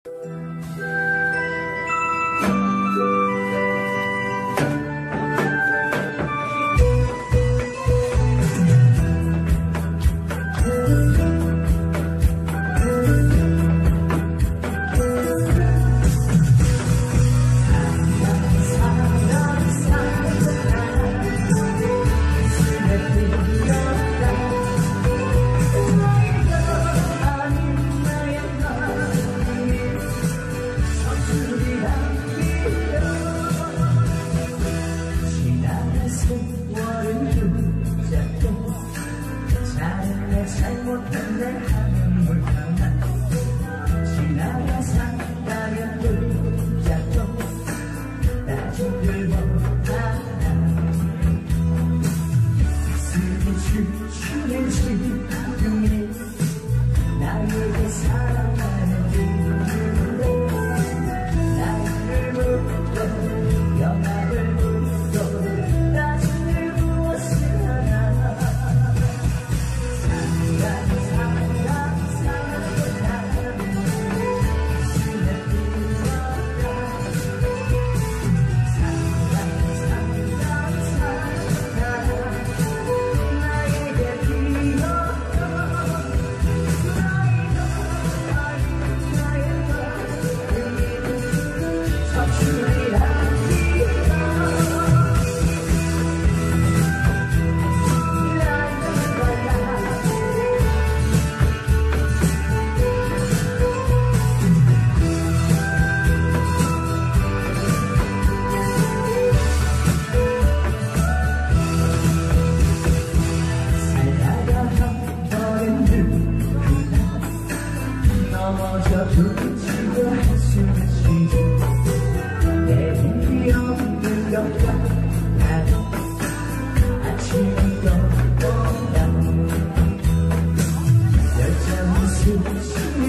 잘못한 내 하는 물가만 지나가 산다면 붙잡고 나중 들보다 가슴이 춤추는 지금이 나에게 사랑하는 이유로 나를 묻고 영화를 묻고 나중을 무엇을 하나 넘어져 부딪히고 한숨을 쉬지 내일이 없는 것 같아도 아침이 떠온다 여전히 숨쉬는